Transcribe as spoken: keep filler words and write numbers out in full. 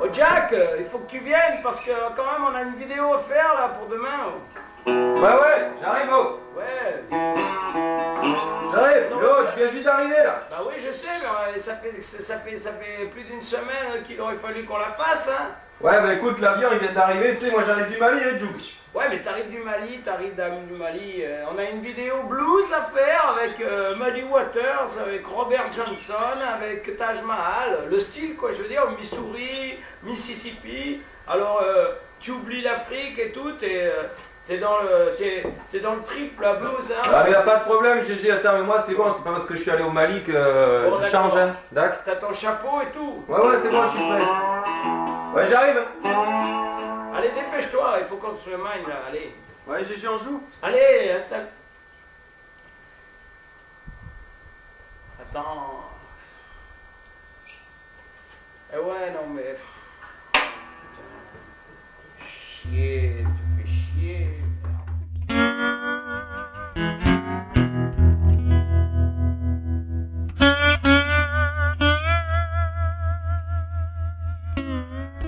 Jack, il faut que tu viennes parce que quand même on a une vidéo à faire là pour demain. Ouais, ouais, j'arrive, oh. Ouais. J'arrive, Non, oh, mais- je viens juste d'arriver là. Bah oui, je sais, mais ça fait, ça fait, ça fait plus d'une semaine qu'il aurait fallu qu'on la fasse, hein. Ouais, bah écoute, l'avion il vient d'arriver, tu sais, moi j'arrive du Mali, hein, Djouk. Ouais, mais t'arrives du Mali, t'arrives du Mali. euh, on a une vidéo blues à faire avec euh, Muddy Waters, avec Robert Johnson, avec Taj Mahal. Le style, quoi, je veux dire, Missouri, Mississippi. Alors, euh, tu oublies l'Afrique et tout, t'es euh, t'es dans le t'es, t'es dans le trip, la blues, hein. Ah, mais y'a pas de problème, G G, attends, mais moi c'est bon, c'est pas parce que je suis allé au Mali que euh, Bon, je d'accord. change, hein. D'accord. T'as ton chapeau et tout. Ouais, ouais, c'est bon, je suis prêt. Ouais, j'arrive. Allez, dépêche-toi, il faut qu'on se remind là, allez. Ouais, G G, on joue. Allez, installe. Attends. Eh ouais, non mais... Putain. Chier, tu fais chier. Thank you.